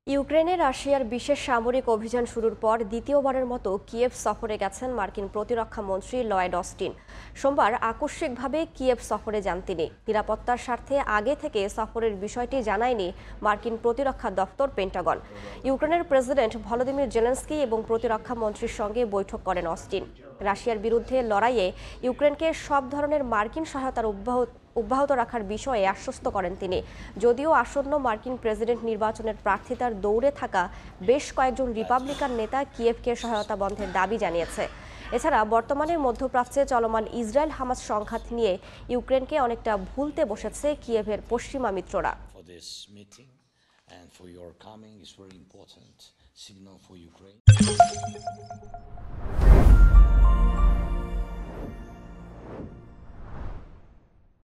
ইউক্রেনে রাশিয়ার বিশেষ সামরিক অভিযান শুরুর পর দ্বিতীয়বারের মতো কিয়েভ সফরে গেছেন মার্কিন প্রতিরক্ষা মন্ত্রী লয়েড অস্টিন। সোমবার আকস্মিকভাবে কিয়েভ সফরে যান তিনি। নিরাপত্তার স্বার্থে আগে থেকে সফরের বিষয়টি জানায়নি মার্কিন প্রতিরক্ষা দপ্তর পেন্টাগন। ইউক্রেনের প্রেসিডেন্ট ভলোদিমির জেলেনস্কি এবং প্রতিরক্ষা মন্ত্রীর সঙ্গে বৈঠক করেন অস্টিন। রাশিয়ার বিরুদ্ধে লড়াইয়ে ইউক্রেনকে সব ধরনের মার্কিন সহায়তার অব্যাহত রাখার বিষয়ে আশ্বস্ত করেন তিনি। যদিও আসন্ন মার্কিন প্রেসিডেন্ট নির্বাচনের প্রার্থিতার দৌড়ে থাকা বেশ কয়েকজন রিপাবলিকান নেতা কিয়েভকে সহায়তা বন্ধের দাবি জানিয়েছে। এছাড়া বর্তমানে মধ্যপ্রাচ্যে চলমান ইসরায়েল হামাস সংঘাত নিয়ে ইউক্রেনকে অনেকটা ভুলতে বসেছে কিয়েভের পশ্চিমা মিত্ররা।